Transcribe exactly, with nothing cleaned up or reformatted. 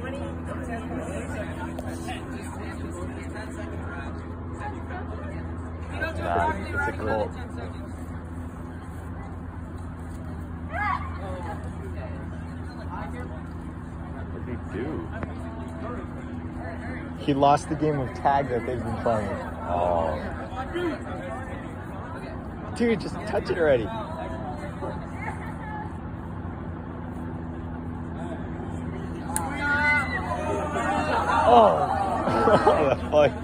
Nah, it's a goal. What did he do? He lost the game of tag that they've been playing. Oh. Dude, just touch it already. Oh. What the fuck?